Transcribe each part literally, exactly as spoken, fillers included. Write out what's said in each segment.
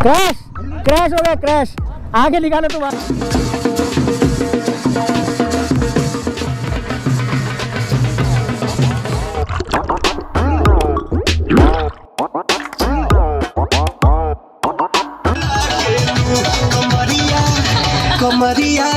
Crash crash हो गया, crash. आगे निकालो तुम। कमरिया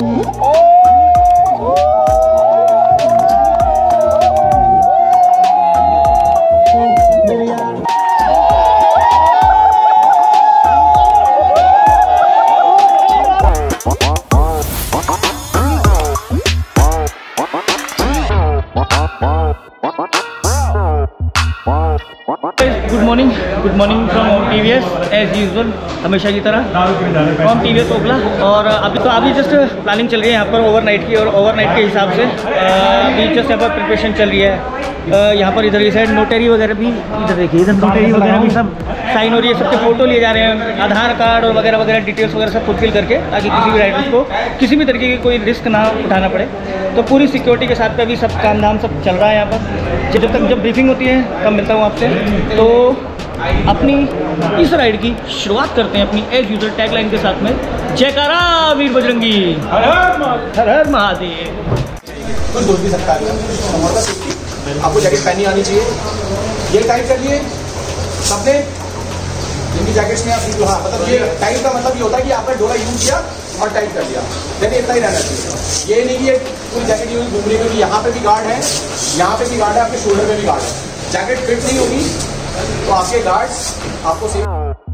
good morning, good morning from Om T V S as usual, हमेशा की तरह Om T V S Okhla. और अभी तो अभी जस्ट प्लानिंग चल रही है यहाँ पर ओवरनाइट की, और ओवरनाइट के हिसाब से अभी जस्ट यहाँ पर प्रिपरेशन चल रही है। यहाँ पर इधर ये साइड नोटरी वगैरह भी, इधर देखिए इधर नोटरी वगैरह भी सब साइन हो रही है, सबके फ़ोटो लिए जा रहे हैं, आधार कार्ड और वगैरह वगैरह डिटेल्स वगैरह सब फुलफिल करके, ताकि किसी भी राइडर्स को किसी भी तरीके की कोई रिस्क ना उठाना पड़े। तो पूरी सिक्योरिटी के साथ पे अभी सब काम धाम सब चल रहा है यहाँ पर। जब तक जब ब्रीफिंग होती है तब मिलता हूँ आपसे। तो अपनी इस राइड की शुरुआत करते हैं अपनी एज यूजर टैग लाइन के साथ में, जयकारा वीर बजरंगी, हर हर महादेव। कुछ बोल भी सकता है, आपको जैकेट पहनी आनी चाहिए। ये टाइट कर लिए सबने जिनकी जैकेट्स में आप, हाँ मतलब ये टाइट का मतलब ये होता है कि आपने डोरा यूज किया और टाइट कर दिया, यानी इतना ही रहना चाहिए। ये नहीं कि ये पूरी जैकेट यूज घूम रही, क्योंकि यहाँ पे भी गार्ड है, यहाँ पे भी गार्ड है, आपके शोल्डर पे भी गार्ड है। जैकेट फिट नहीं होगी तो आपके गार्ड आपको सेफ।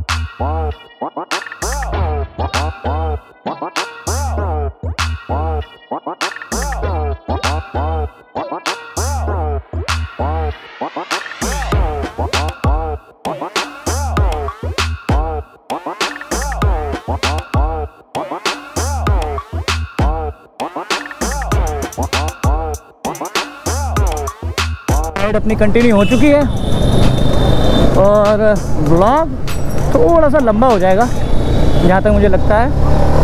राइड अपनी कंटिन्यू हो चुकी है और व्लॉग थोड़ा सा लंबा हो जाएगा जहाँ तक मुझे लगता है।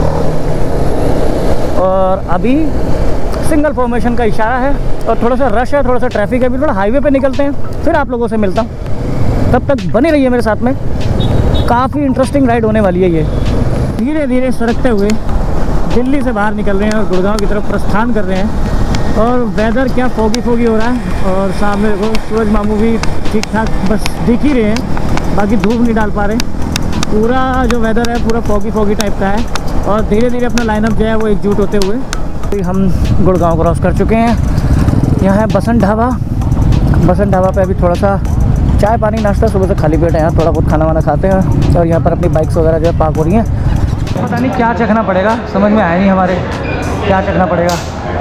और अभी सिंगल फॉर्मेशन का इशारा है और थोड़ा सा रश है, थोड़ा सा ट्रैफिक है, अभी थोड़ा हाईवे पे निकलते हैं, फिर आप लोगों से मिलता हूँ। तब तक बने रहिए मेरे साथ में, काफ़ी इंटरेस्टिंग राइड होने वाली है ये। धीरे धीरे सरकते हुए दिल्ली से बाहर निकल रहे हैं और गुड़गांव की तरफ प्रस्थान कर रहे हैं। और वेदर क्या फोगी फोगी हो रहा है, और सामने देखो सूरज मामू भी ठीक ठाक बस दिख ही रहे हैं, बाकी धूप नहीं डाल पा रहे। पूरा जो वेदर है पूरा फोगी फोगी टाइप का है, और धीरे धीरे अपना लाइनअप जो है वो एकजुट होते हुए तो हम गुड़गांव क्रॉस कर चुके हैं। यहाँ है बसंत ढाबा। बसंत ढाबा पे अभी थोड़ा सा चाय पानी नाश्ता, सुबह से खाली पेट है, यहाँ थोड़ा बहुत खाना वाना खाते हैं। और यहाँ पर अपनी बाइक्स वगैरह जो है पार्क हो रही हैं। पता नहीं क्या चखना पड़ेगा, समझ में आया नहीं हमारे क्या चखना पड़ेगा।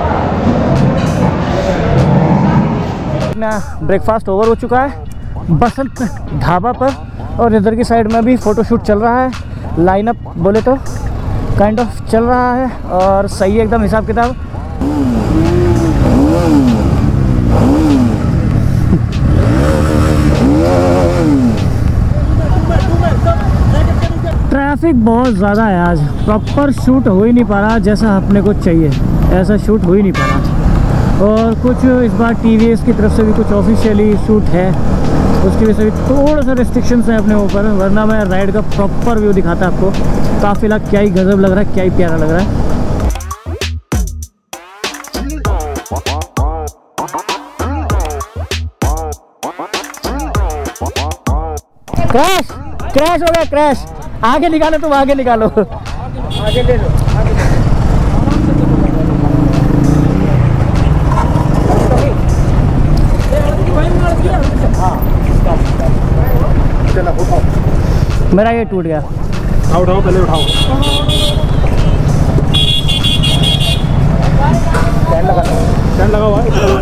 ब्रेकफास्ट ओवर हो चुका है बसंत ढाबा पर, और इधर की साइड में भी फ़ोटोशूट चल रहा है। लाइनअप बोले तो काइंड ऑफ चल रहा है और सही है एकदम हिसाब किताब। ट्रैफिक बहुत ज़्यादा है आज, प्रॉपर शूट हो ही नहीं पा रहा जैसा अपने को चाहिए, ऐसा शूट हो ही नहीं पा रहा। और कुछ इस बार टी वी एस की तरफ से भी कुछ ऑफिशियली शूट है, उसकी वजह से भी थोड़ा सा रिस्ट्रिक्शंस है अपने ऊपर, वरना मैं राइड का प्रॉपर व्यू दिखाता आपको। काफिला क्या ही गजब लग रहा है, क्या ही प्यारा लग रहा है। क्रैश क्रैश हो गया, क्रैश। आगे निकालो तुम, आगे निकालो, आगे ले लो, आगे ले लो। मेरा ये टूट गया। उठाओ उठाओ पहले उठाओ। स्टैंड लगा स्टैंड लगा हुआ है।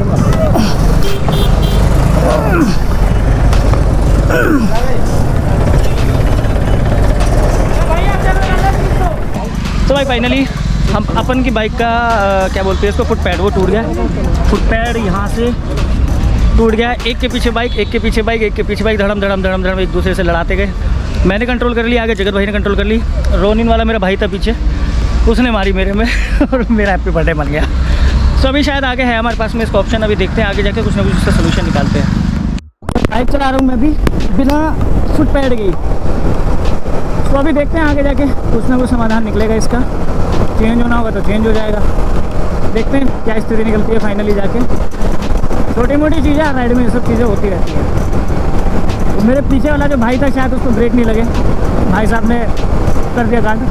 तो भाई फाइनली हम अपन की बाइक का आ, क्या बोलते हैं इसको, फुट पैड वो टूट गया। फुट पैड यहाँ से टूट गया। एक के पीछे बाइक, एक के पीछे बाइक, एक के पीछे बाइक, धड़म धड़म धड़म धड़म एक दूसरे से लड़ाते गए। मैंने कंट्रोल कर लिया, आगे जगत भाई ने कंट्रोल कर ली। रोनिन वाला मेरा भाई था पीछे, उसने मारी मेरे में और मेरा हैप्पी बर्थडे बन गया। सो अभी शायद आगे है हमारे पास में इसका ऑप्शन, अभी देखते हैं आगे जाके कुछ ना कुछ इसका सोल्यूशन निकालते हैं। बाइक चला रहा हूँ मैं भी बिना फुट पैड की। तो अभी देखते हैं आगे जाके कुछ ना कुछ समाधान निकलेगा इसका। चेंज होना होगा तो चेंज हो जाएगा। देखते हैं क्या स्थिति निकलती है फाइनली जाके। छोटी मोटी चीज़ें राइड में ये सब चीज़ें होती रहती हैं। तो मेरे पीछे वाला जो भाई था शायद उसको ब्रेक नहीं लगे, भाई साहब ने कर दिया कांड।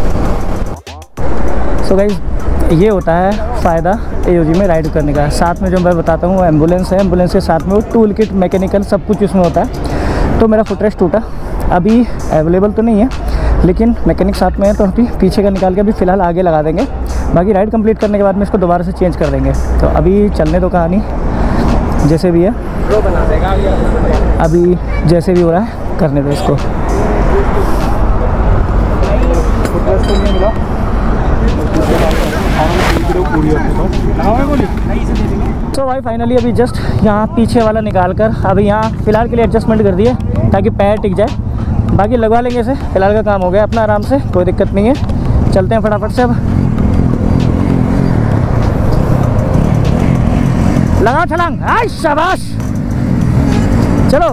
सो गाइस ये होता है फ़ायदा एओजी में राइड करने का। साथ में जो मैं बताता हूँ एम्बुलेंस है, एम्बुलेंस के साथ में वो टूल किट, मैकेनिकल सब कुछ इसमें होता है। तो मेरा फुट रेस्ट टूटा, अभी अवेलेबल तो नहीं है लेकिन मैकेनिक साथ में है, तो अभी पीछे का निकाल के अभी फ़िलहाल आगे लगा देंगे। बाकी राइड कंप्लीट करने के बाद में इसको दोबारा से चेंज कर देंगे। तो अभी चलने दो कहानी जैसे भी है, बना देगा अभी जैसे भी हो रहा है करने दो इसको। तो भाई फाइनली अभी जस्ट यहाँ पीछे वाला निकाल कर अभी यहाँ फ़िलहाल के लिए एडजस्टमेंट कर दिए ताकि पैर टिक जाए। बाकी लगवा लेंगे इसे, फ़िलहाल का काम हो गया अपना आराम से, कोई दिक्कत नहीं है। चलते हैं फटाफट से, अब लगाओ छलांग। हाय शाबाश, चलो।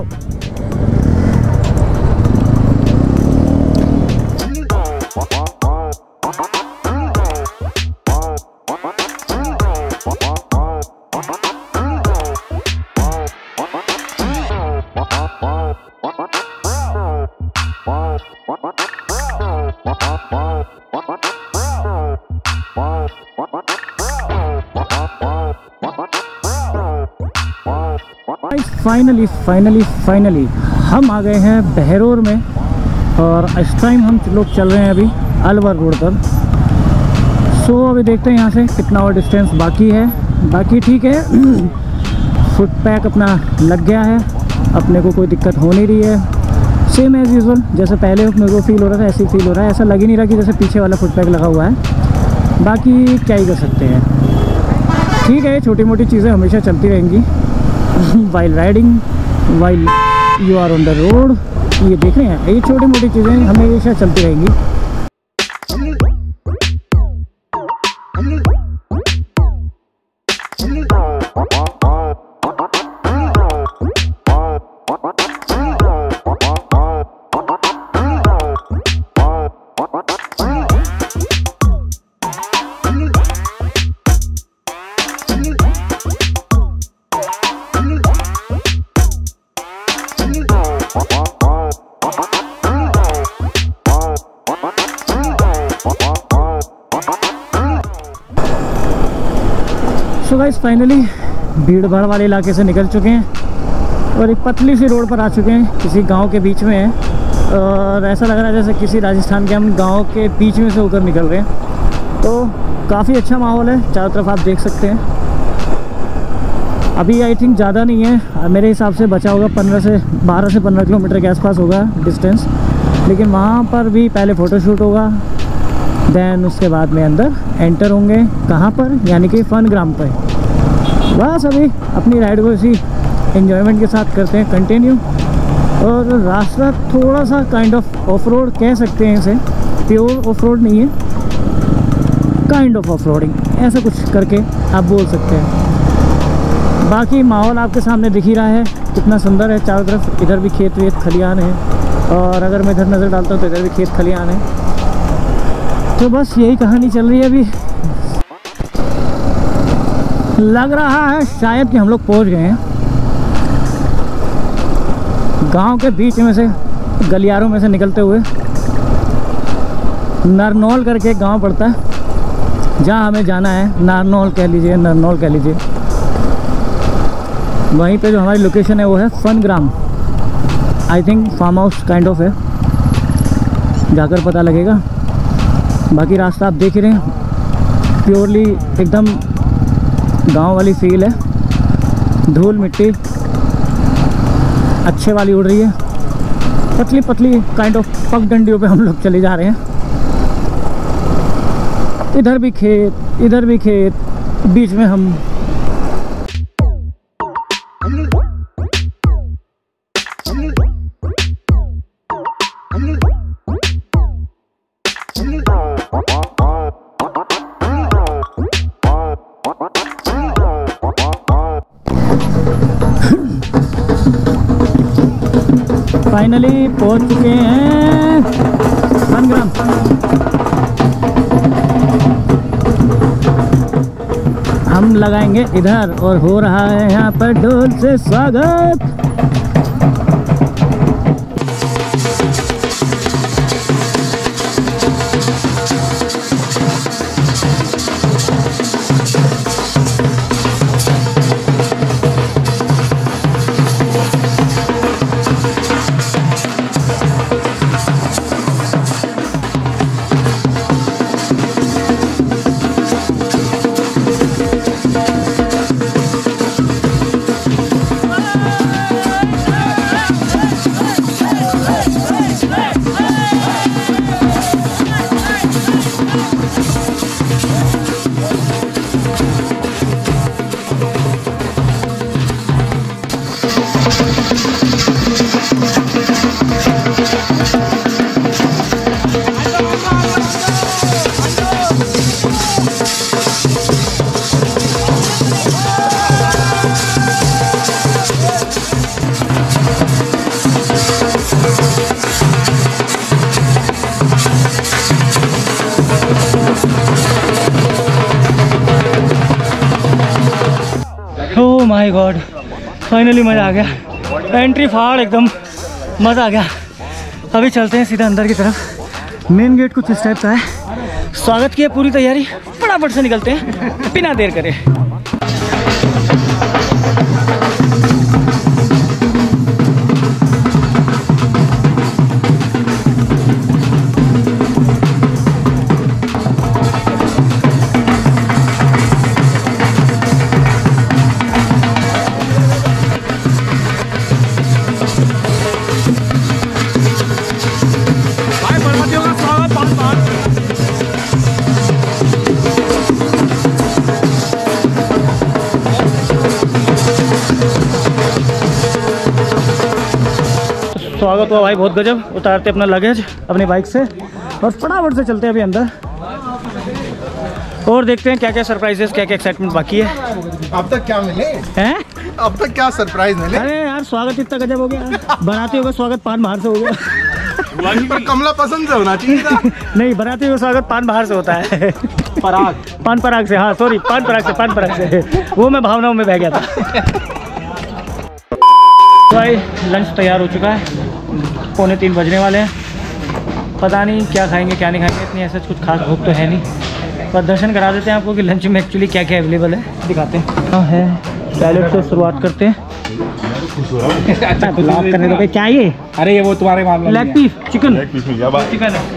फाइनली फाइनली फाइनली हम आ गए हैं बहरोर में और इस टाइम हम लोग चल रहे हैं अभी अलवर रोड पर। सो अभी देखते हैं यहाँ से कितना और डिस्टेंस बाकी है। बाकी ठीक है, फुट पैक अपना लग गया है, अपने को कोई दिक्कत हो नहीं रही है। सेम एज़ यूजुअल जैसे पहले मेरे को फील हो रहा था ऐसे ही फील हो रहा है। ऐसा लग ही नहीं रहा कि जैसे पीछे वाला फुट पैक लगा हुआ है। बाकी क्या ही कर सकते हैं, ठीक है। छोटी मोटी चीज़ें हमेशा चलती रहेंगी while riding, while you are on the road. ये देख रहे हैं, ये छोटी मोटी चीज़ें हमेशा चलती रहेंगी। सो गाइस फाइनली भीड़ भाड़ वाले इलाके से निकल चुके हैं और एक पतली सी रोड पर आ चुके हैं, किसी गांव के बीच में है। और ऐसा लग रहा है जैसे किसी राजस्थान के हम गांव के बीच में से होकर निकल रहे हैं। तो काफ़ी अच्छा माहौल है, चारों तरफ आप देख सकते हैं। अभी आई थिंक ज़्यादा नहीं है, मेरे हिसाब से बचा होगा पंद्रह से बारह से पंद्रह किलोमीटर के आसपास होगा डिस्टेंस। लेकिन वहाँ पर भी पहले फ़ोटोशूट होगा, देन उसके बाद में अंदर एंटर होंगे। कहाँ पर? यानी कि फन ग्राम पर। बस अभी अपनी राइड को इसी एंजॉयमेंट के साथ करते हैं कंटिन्यू। और रास्ता थोड़ा सा काइंड ऑफ ऑफ रोड कह सकते हैं इसे, प्योर ऑफ रोड नहीं है, काइंड ऑफ ऑफ रोडिंग ऐसा कुछ करके आप बोल सकते हैं। बाकी माहौल आपके सामने दिख ही रहा है कितना सुंदर है चारों तरफ। इधर भी खेत वेत खलियान है और अगर मैं इधर नज़र डालता हूँ तो इधर भी खेत खलियान है। तो बस यही कहानी चल रही है अभी। लग रहा है शायद कि हम लोग पहुंच गए हैं गांव के बीच में से, गलियारों में से निकलते हुए। नरनौल करके एक गांव पड़ता है जहां हमें जाना है। नारनौल कह लीजिए, नरनौल कह लीजिए। वहीं पे जो हमारी लोकेशन है वो है fun gram. I think farm house kind of है, जाकर पता लगेगा। बाकी रास्ता आप देख ही रहे हैं, प्योरली एकदम गांव वाली फील है। धूल मिट्टी अच्छे वाली उड़ रही है, पतली पतली काइंड ऑफ पगडंडियों पे हम लोग चले जा रहे हैं। इधर भी खेत, इधर भी खेत, बीच में हम। फाइनली पहुंच चुके हैं वन ग्राम। हम लगाएंगे इधर और हो रहा है यहाँ पर ढोल से स्वागत। ओह माय गॉड, फाइनली मज़ा आ गया। एंट्री फाड़ एकदम मज़ा आ गया। अभी चलते हैं सीधा अंदर की तरफ। मेन गेट कुछ इस टाइप का है। स्वागत की है पूरी तैयारी, फटाफट से निकलते हैं बिना देर करे। स्वागत हुआ भाई, बहुत गजब। उतारते अपना लगेज अपनी बाइक से और फटाफट से चलते हैं अभी अंदर और देखते हैं क्या क्या सरप्राइजेस, क्या क्या एक्साइटमेंट बाकी है। अब तक क्या मिले हैं? अब तक क्या सरप्राइज मिले? अरे यार स्वागत इतना गजब हो गया। बनाते हुए स्वागत पान बाहर से हो गया। पर कमला पसंद से होना चाहिए था। नहीं, बनाते हुए स्वागत पान बाहर से होता है। पराग, पान पराग से। हाँ सॉरी, पान पराग से, पान पराग से। वो मैं भावनाओं में बह गया था। तो भाई लंच तैयार हो चुका है, पौने तीन बजने वाले हैं। पता नहीं क्या खाएंगे क्या नहीं खाएंगे, इतनी ऐसा कुछ खास भूख तो है नहीं, पर दर्शन करा देते हैं आपको कि लंच में एक्चुअली क्या क्या अवेलेबल है, दिखाते हैं। हाँ है, सैलेड से शुरुआत करते हैं। अच्छा करने दो, क्या ये? अरे ये वो तुम्हारे मामला लेग पीस चिकन, चिकन है।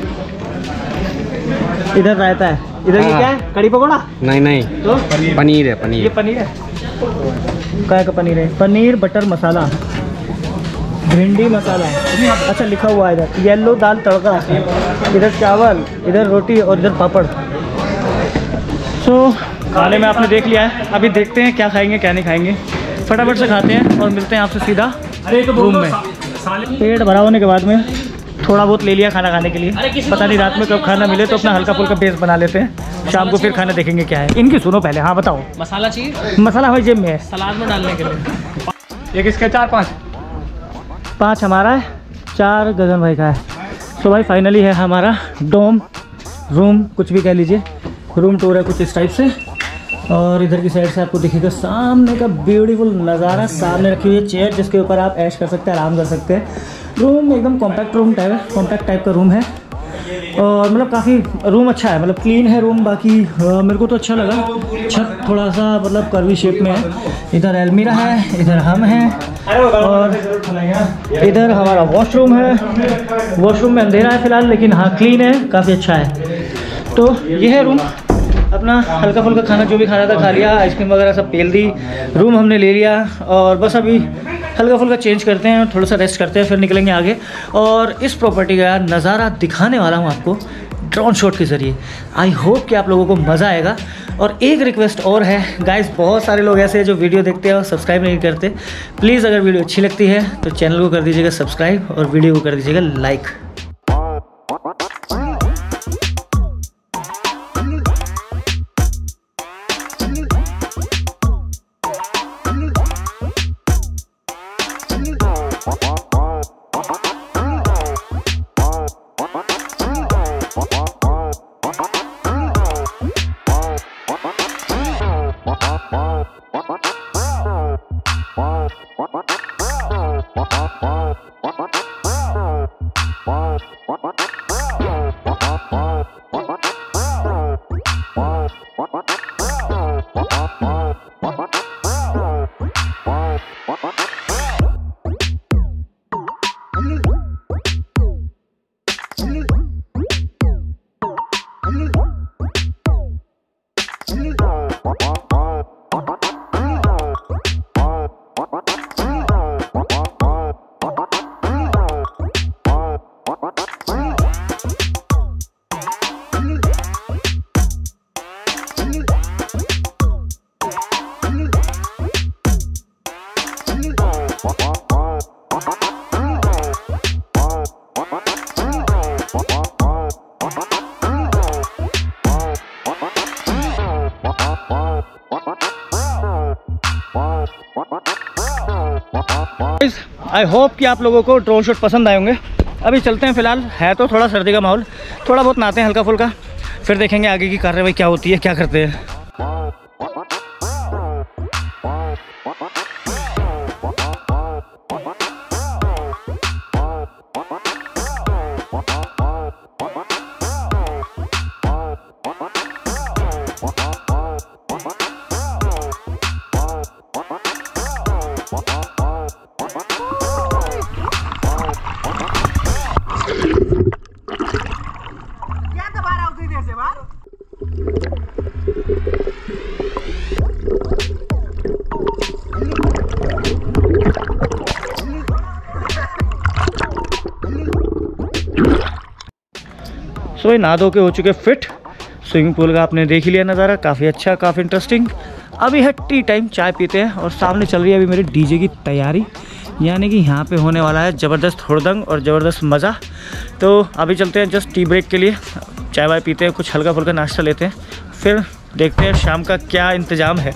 इधर रायता है, इधर ये क्या है? कड़ी पकौड़ा? नहीं नहीं, तो पनीर है। पनीर ये पनीर है। क्या का पनीर है? पनीर बटर मसाला, भिंडी मसाला। अच्छा लिखा हुआ है इधर येलो दाल तड़का, इधर चावल, इधर रोटी और इधर पापड़। सो खाने में आपने देख लिया है, अभी देखते हैं क्या खाएंगे क्या नहीं खाएंगे। फटाफट से खाते हैं और मिलते हैं आपसे सीधा रूम में। पेट भरा होने के बाद में थोड़ा बहुत ले लिया खाना खाने के लिए। पता नहीं रात में कब खाना मिले तो अपना हल्का फुल्का बेस बना लेते हैं, शाम को फिर खाना देखेंगे क्या है। इनकी सुनो पहले। हाँ बताओ। मसाला चाहिए? मसाला हमारी जेब में है, सलाद में डालने के लिए। ये किसके? चार पाँच पाँच हमारा है, चार गगन भाई का है। सो भाई फाइनली है हमारा डोम रूम, कुछ भी कह लीजिए, रूम टूर है कुछ इस टाइप से। और इधर की साइड से आपको दिखेगा सामने का ब्यूटीफुल नज़ारा। सामने रखी हुई है चेयर जिसके ऊपर आप ऐश कर सकते हैं, आराम कर सकते हैं। रूम एकदम कॉम्पैक्ट रूम टाइप है, कॉम्पैक्ट टाइप का रूम है और मतलब काफ़ी रूम अच्छा है, मतलब क्लीन है रूम। बाकी आ, मेरे को तो अच्छा लगा। छत थोड़ा सा मतलब कर्वी शेप में है। इधर अलमीरा है, इधर हम हैं और इधर हमारा वॉशरूम है। वॉशरूम में अंधेरा है फिलहाल, लेकिन हाँ क्लीन है, काफ़ी अच्छा है। तो ये है रूम अपना। हल्का फुल्का खाना जो भी खाना था खा लिया, आइसक्रीम वगैरह सब पेल दी, रूम हमने ले लिया और बस अभी हल्का फुल्का चेंज करते हैं, थोड़ा सा रेस्ट करते हैं, फिर निकलेंगे आगे। और इस प्रॉपर्टी का नज़ारा दिखाने वाला हूँ आपको ड्रोन शॉट के ज़रिए। आई होप कि आप लोगों को मज़ा आएगा। और एक रिक्वेस्ट और है गाइस, बहुत सारे लोग ऐसे हैं जो वीडियो देखते हैं और सब्सक्राइब नहीं करते। प्लीज़ अगर वीडियो अच्छी लगती है तो चैनल को कर दीजिएगा सब्सक्राइब और वीडियो को कर दीजिएगा लाइक। आई होप कि आप लोगों को ड्रोन शॉट पसंद आए होंगे। अभी चलते हैं, फ़िलहाल है तो थोड़ा सर्दी का माहौल, थोड़ा बहुत नहाते हैं हल्का फुल्का, फिर देखेंगे आगे की कार्रवाई क्या होती है, क्या करते हैं। सो so, नहा धो के हो चुके फिट। स्विमिंग पूल का आपने देख ही लिया नज़ारा, काफ़ी अच्छा, काफ़ी इंटरेस्टिंग। अभी है टी टाइम, चाय पीते हैं और सामने चल रही है अभी मेरी डीजे की तैयारी, यानी कि यहाँ पे होने वाला है ज़बरदस्त हुड़दंग और ज़बरदस्त मज़ा। तो अभी चलते हैं जस्ट टी ब्रेक के लिए, चाय वाय पीते हैं, कुछ हल्का फुल्का नाश्ता लेते हैं, फिर देखते हैं शाम का क्या इंतज़ाम है।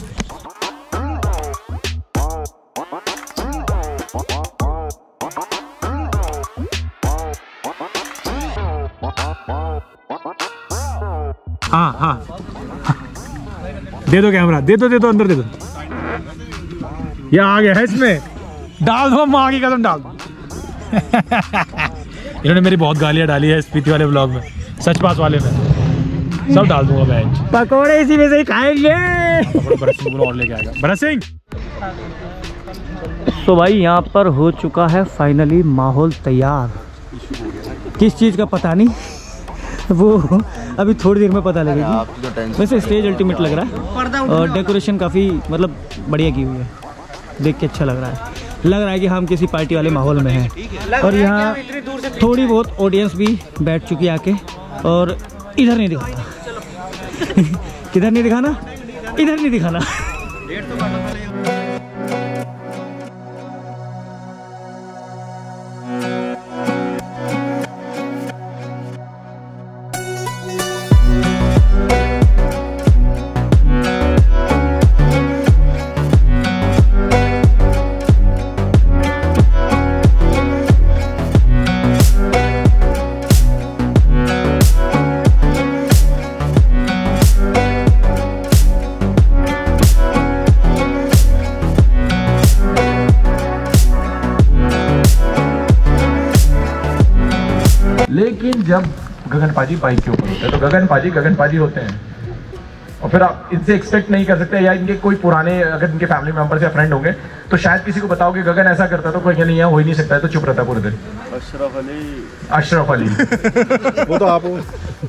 हाँ हाँ दे दो कैमरा, दे दो दे दो अंदर दे दो। ये आ गया है, इसमें डाल दो, माँ की कसम डाल दो। इन्होंने मेरी बहुत गालियाँ डाली है स्पीति वाले ब्लॉग में, सच पास वाले में, सब डाल दूंगा मैं। पकौड़े इसी में से ही खाएंगे। भरत सिंह और लेके आएगा भरत सिंह। तो भाई यहाँ पर हो चुका है फाइनली माहौल तैयार। किस चीज़ का पता नहीं, वो अभी थोड़ी देर में पता लगेगी। वैसे स्टेज अल्टीमेट लग रहा है और डेकोरेशन काफ़ी मतलब बढ़िया की हुई है, देख के अच्छा लग रहा है। लग रहा है कि हम किसी पार्टी वाले माहौल में हैं। और यहाँ थोड़ी बहुत ऑडियंस भी बैठ चुकी है आके। और इधर नहीं दिखाना किधर नहीं दिखाना, इधर नहीं दिखाना। लेकिन जब गगन पाजी बाइक के ऊपर होते हैं तो गगन पाजी गगन पाजी होते हैं, और फिर आप इनसे एक्सपेक्ट नहीं कर सकते, या इनके कोई पुराने अगर इनके फैमिली मेंबर्स या फ्रेंड होंगे तो शायद किसी को बताओगे गगन ऐसा करता तो कोई नहीं है, हो ही नहीं सकता है, तो चुप रहता पूरे दिन। अशरफ अली, अशरफ अली वो तो आप हो।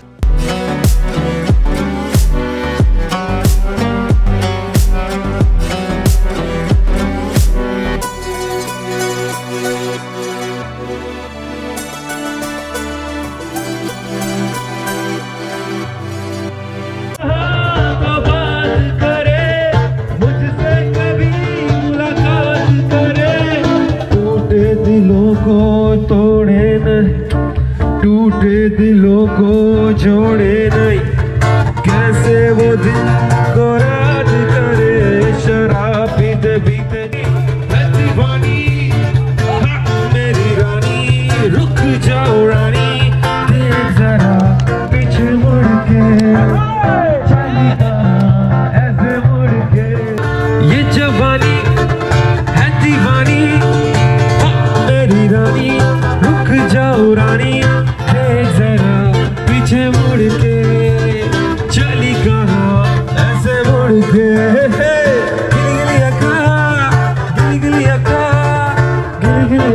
टूटे दिलों को जोड़े नहीं, कैसे वो दिल को याद करे, शराब पीते पीते दीवानी मेरी रानी, रुक जाओ रानी, देख जरा पीछे मुड़ के, चली ऐसे मुड़ के, ये जवानी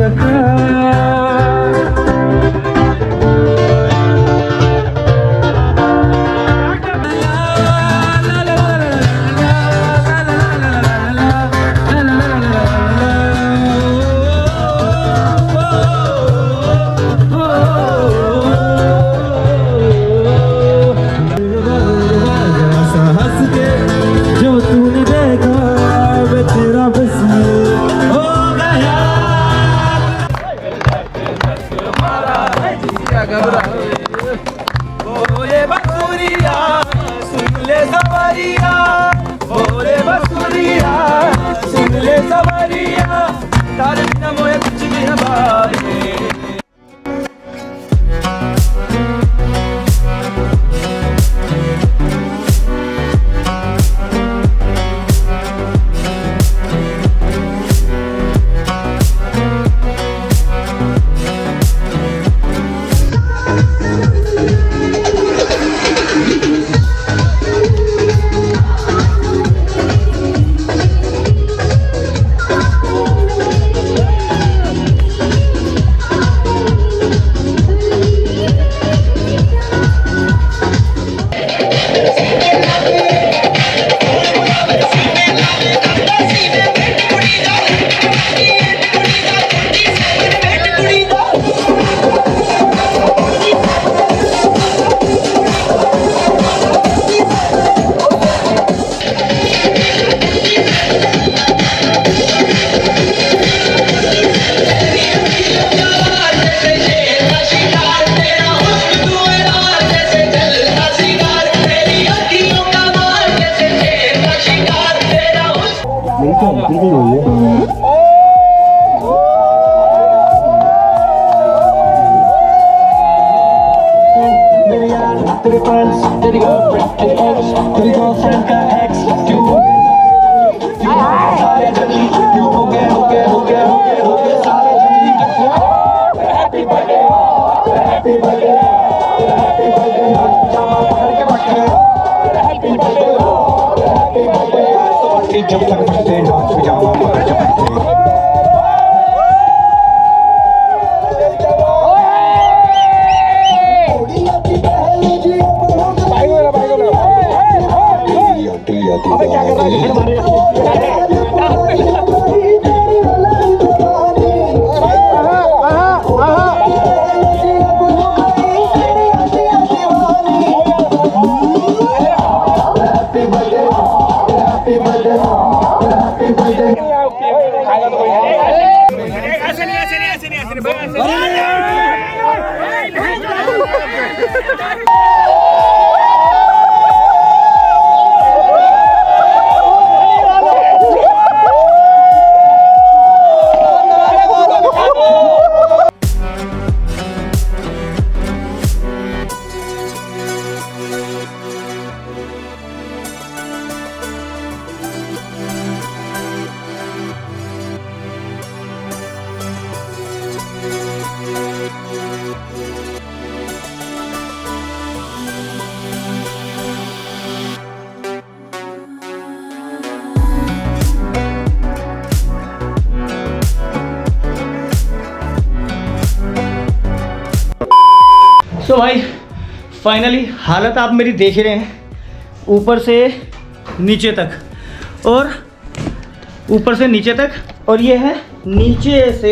रखा। बोले बसुरिया सुन ले सवरिया, बोले बसुरिया सुन ले सवरिया, तारे बिना मोए कुछ भी न भावे। तेरे फ्रेंड्स, तेरी गर्लफ्रेंड, तेरी एक्स, तेरी गर्लफ्रेंड का एक्स, क्यों हो गए सारे जल्दी, क्यों हो गए हो गए हो गए हो गए हो गए सारे जल्दी। Happy birthday, happy birthday, happy birthday, जामा पकड़ के बैठे, happy birthday, happy birthday, party जब तक बर्थडे जामा पकड़ के बैठे। तो भाई फाइनली हालत आप मेरी देख रहे हैं, ऊपर से नीचे तक और ऊपर से नीचे तक, और ये है नीचे से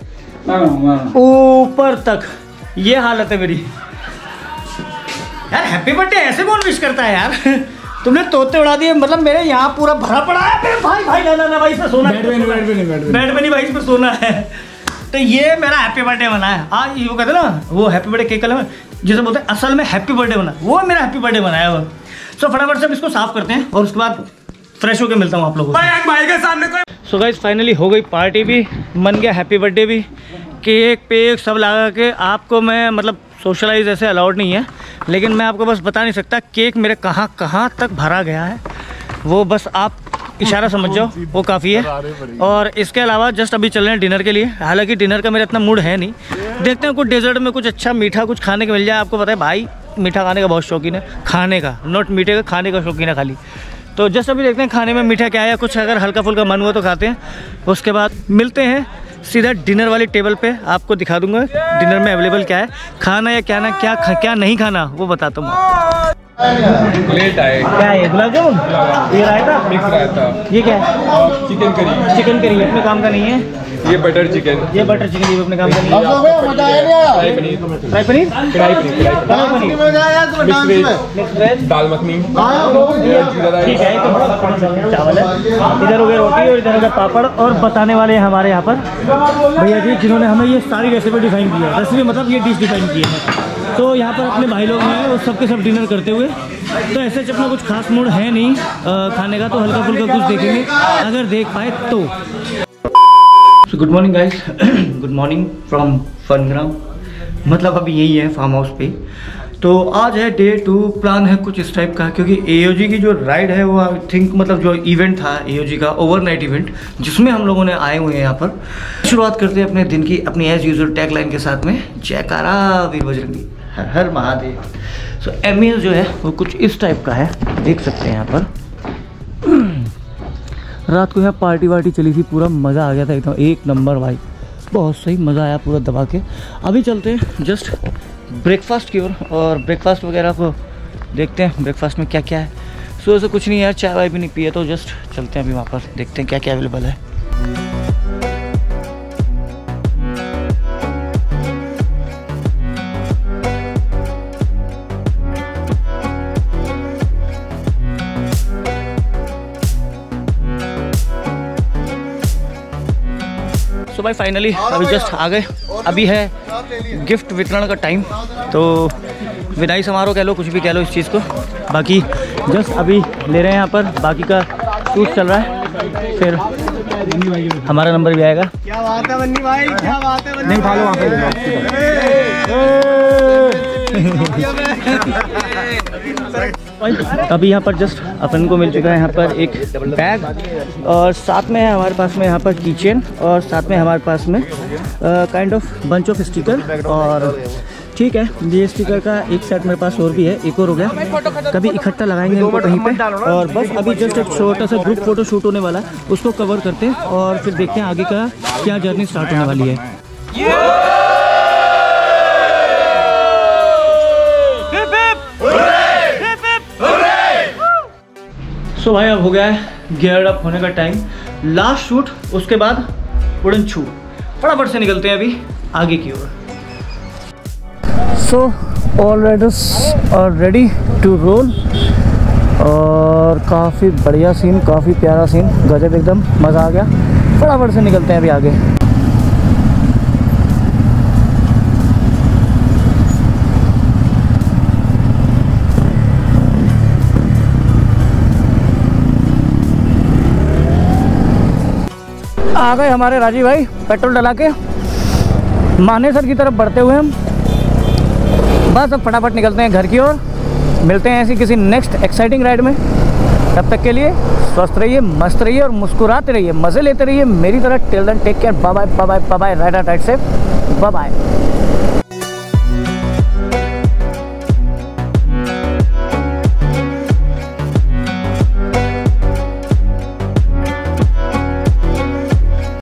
ऊपर तक, ये हालत है मेरी। यार हैप्पी बर्थडे ऐसे कौन विश करता है यार? तुमने तोते उड़ा दिए, मतलब मेरे यहाँ पूरा भरा पड़ा है। मेरे भाई भाई ना ना ना भाई इसमें सोना, बेड पे नहीं बेड पे नहीं बेड पे नहीं भाई इसमें सोना है। तो ये मेरा हैप्पी बर्थडे बना है आज। ये वो कहते हैं ना, वो हैप्पी बर्थडे केक कलर में जिसे बोलते हैं असल में हैप्पी बर्थडे बना, वो मेरा हैप्पी बर्थडे बनाया वो। सो फटाफट से इसको साफ करते हैं और उसके बाद फ्रेश होकर मिलता हूँ आप लोगों को भाई के सामने। सो गाइस फाइनली हो गई पार्टी भी, मन गया हैप्पी बर्थडे भी, केक पेक सब लगा के। आपको मैं मतलब सोशलाइज ऐसे अलाउड नहीं है, लेकिन मैं आपको बस बता नहीं सकता केक मेरे कहाँ कहाँ तक भरा गया है, वो बस आप इशारा समझ जाओ, वो काफ़ी है। और इसके अलावा जस्ट अभी चल रहे हैं डिनर के लिए। हालांकि डिनर का मेरा इतना मूड है नहीं, देखते हैं कुछ डेजर्ट में कुछ अच्छा मीठा कुछ खाने को मिल जाए। आपको पता है भाई मीठा खाने का बहुत शौकीन है, खाने का नॉट मीठे का, खाने का शौकीन है खाली। तो जस्ट अभी देखते हैं खाने में मीठा क्या है, कुछ अगर हल्का फुल्का मन हुआ तो खाते हैं, उसके बाद मिलते हैं सीधा डिनर वाली टेबल पे आपको दिखा दूंगा डिनर में अवेलेबल क्या है, खाना या क्या ना क्या खा, क्या नहीं खाना वो बताता हूँ। प्लेट आए क्या है गुलाब जामुन, ये रायता, मिक्स रायता, ये क्या है? चिकन करी, चिकन करी अपने काम का नहीं है। ये बटर चिकन, ये बटर चिकन ये अपने काम का नहीं है। Fry paneer, fry paneer, kadhai paneer, kadhai paneer, mix veg, mix veg, dal makhani, ठीक है। तो चावल है, इधर हो गया रोटी और इधर हो गया पापड़। और बताने वाले हैं हमारे यहाँ पर भैया जी जिन्होंने हमें ये सारी रेसिपी डिफाइन की है। रेसिपी मतलब ये डिश डिफाइन की है। तो यहाँ पर अपने भाई लोग हैं वो सबके सब डिनर करते हुए। तो ऐसे अपना कुछ खास मूड है नहीं आ, खाने का, तो हल्का फुल्का कुछ देखेंगे अगर देख पाए तो। So good morning guys, good morning from fun ground, मतलब अभी यही है फार्म हाउस पे। तो आज है डे टू, प्लान है कुछ इस टाइप का, क्योंकि एओजी की जो राइड है वो आई थिंक मतलब जो इवेंट था एओजी का ओवरनाइट इवेंट जिसमें हम लोगों ने आए हुए हैं यहाँ पर। शुरुआत करते हैं अपने दिन की अपनी एज यूजुअल टैग लाइन के साथ में, जयकारा वीर बजरंगी, हर हर महादेव। सो एमएल जो है वो कुछ इस टाइप का है, देख सकते हैं यहाँ पर। रात को यहाँ पार्टी वार्टी चली थी, पूरा मज़ा आ गया था एकदम एक नंबर भाई, बहुत सही मज़ा आया पूरा दबा के। अभी चलते हैं जस्ट ब्रेकफास्ट की ओर और, और ब्रेकफास्ट वगैरह को देखते हैं ब्रेकफास्ट में क्या क्या है। सुबह से कुछ नहीं यार, चाय वाय भी नहीं पिए, तो जस्ट चलते हैं अभी वहाँ पर देखते हैं क्या क्या अवेलेबल है। सो भाई फाइनली अभी जस्ट आ गए। अभी है गिफ्ट वितरण का टाइम, तो विदाई समारोह कह लो, कुछ भी कह लो इस चीज़ को। बाकी जस्ट अभी ले रहे हैं यहाँ पर, बाकी का शूट चल रहा है, फिर हमारा नंबर भी आएगा। क्या बात है बन्नी भाई, क्या बात है, नहीं उठा लो वहाँ पे। अभी यहाँ पर जस्ट अपन को मिल चुका है यहाँ पर एक बैग, और साथ में है हमारे पास में यहाँ पर कीचेन, और साथ में हमारे पास में kind of bunch of sticker. और ठीक है, ये स्टिकर का एक सेट मेरे पास और भी है, एक और हो गया, कभी इकट्ठा लगाएंगे इनको कहीं पे। और बस अभी जस्ट एक छोटा सा ग्रुप फोटो शूट होने वाला है, उसको कवर करते हैं और फिर देखते हैं आगे का क्या जर्नी स्टार्ट होने वाली है। सो so भाई अब हो गया है गियर अप होने का टाइम, लास्ट शूट, उसके बाद उड़न छू, फटाफट से निकलते हैं अभी आगे की ओर। So already are ready to roll, और काफ़ी बढ़िया सीन, काफ़ी प्यारा सीन, गजब एकदम मज़ा आ गया। फटाफट से निकलते हैं अभी आगे। आ गए हमारे राजीव भाई पेट्रोल डला के मानेसर की तरफ बढ़ते हुए हम। बस अब फटाफट निकलते हैं घर की ओर, मिलते हैं ऐसी किसी नेक्स्ट एक्साइटिंग राइड में। तब तक के लिए स्वस्थ रहिए, मस्त रहिए और मुस्कुराते रहिए, मज़े लेते रहिए मेरी तरह। Till then take care, bye bye bye bye bye, right right से बाय बाय।